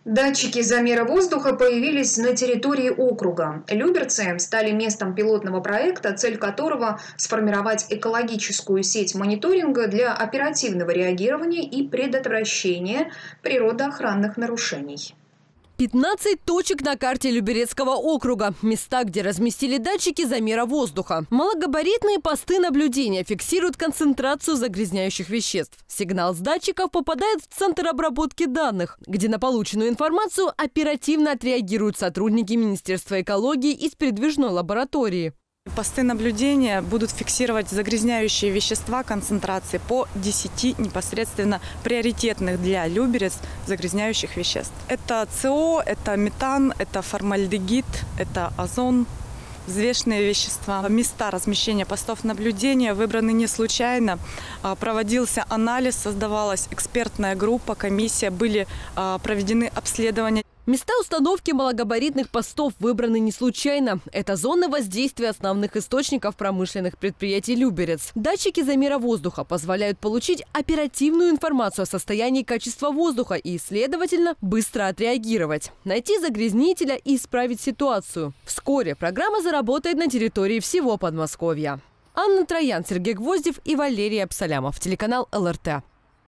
Датчики замера воздуха появились на территории округа. Люберцы стали местом пилотного проекта, цель которого – сформировать экологическую сеть мониторинга для оперативного реагирования и предотвращения природоохранных нарушений. 15 точек на карте Люберецкого округа. Места, где разместили датчики замера воздуха. Малогабаритные посты наблюдения фиксируют концентрацию загрязняющих веществ. Сигнал с датчиков попадает в центр обработки данных, где на полученную информацию оперативно отреагируют сотрудники Министерства экологии из передвижной лаборатории. Посты наблюдения будут фиксировать загрязняющие вещества концентрации по 10 непосредственно приоритетных для Люберец загрязняющих веществ. Это СО, это метан, это формальдегид, это озон, взвешенные вещества. Места размещения постов наблюдения выбраны не случайно. Проводился анализ, создавалась экспертная группа, комиссия, были проведены обследования. Места установки малогабаритных постов выбраны не случайно. Это зоны воздействия основных источников промышленных предприятий Люберец. Датчики замера воздуха позволяют получить оперативную информацию о состоянии качества воздуха и, следовательно, быстро отреагировать, найти загрязнителя и исправить ситуацию. Вскоре программа заработает на территории всего Подмосковья. Анна Троян, Сергей Гвоздев и Валерий Абсалямов. Телеканал ЛРТ.